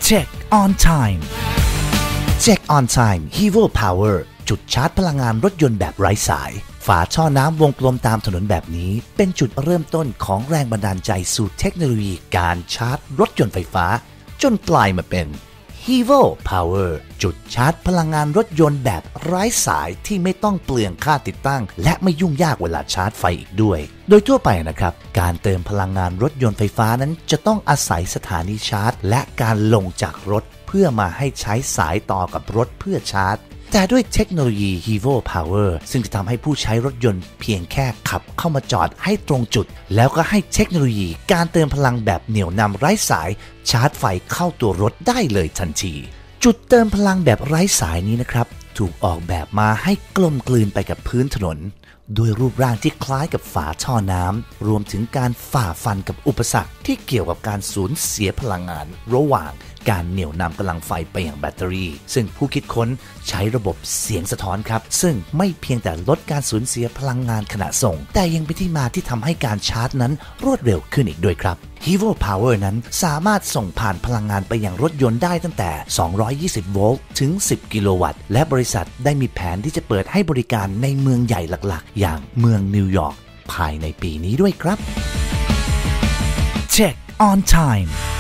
Check on Time Check on Time Hero Power จุดชาร์จพลังงานรถยนต์แบบไร้สายฝาท่อน้ำวงกลมตามถนนแบบนี้เป็นจุดเริ่มต้นของแรงบันดาลใจสู่เทคโนโลยีการชาร์จรถยนต์ไฟฟ้าจนกลายมาเป็น Hero Power จุดชาร์จพลังงานรถยนต์แบบไร้สายที่ไม่ต้องเปลืองค่าติดตั้งและไม่ยุ่งยากเวลาชาร์จไฟอีกด้วยโดยทั่วไปนะครับการเติมพลังงานรถยนต์ไฟฟ้านั้นจะต้องอาศัยสถานีชาร์จและการลงจากรถเพื่อมาให้ใช้สายต่อกับรถเพื่อชาร์จแต่ด้วยเทคโนโลยี Hero Power ซึ่งจะทำให้ผู้ใช้รถยนต์เพียงแค่ขับเข้ามาจอดให้ตรงจุดแล้วก็ให้เทคโนโลยีการเติมพลังแบบเหนี่ยวนำไร้สายชาร์จไฟเข้าตัวรถได้เลยทันทีจุดเติมพลังแบบไร้สายนี้นะครับถูกออกแบบมาให้กลมกลืนไปกับพื้นถนนด้วยรูปร่างที่คล้ายกับฝาท่อน้ำรวมถึงการฝ่าฟันกับอุปสรรคที่เกี่ยวกับการสูญเสียพลังงานระหว่างการเหนี่ยวนำกำลังไฟไปอย่างแบตเตอรี่ซึ่งผู้คิดค้นใช้ระบบเสียงสะท้อนครับซึ่งไม่เพียงแต่ลดการสูญเสียพลังงานขณะส่งแต่ยังเป็นที่มาที่ทำให้การชาร์จนั้นรวดเร็วขึ้นอีกด้วยครับ Hero Power นั้นสามารถส่งผ่านพลังงานไปยังรถยนต์ได้ตั้งแต่220โวลต์ถึง10กิโลวัตต์และบริษัทได้มีแผนที่จะเปิดให้บริการในเมืองใหญ่หลักๆอย่างเมืองนิวยอร์กภายในปีนี้ด้วยครับ Check on Time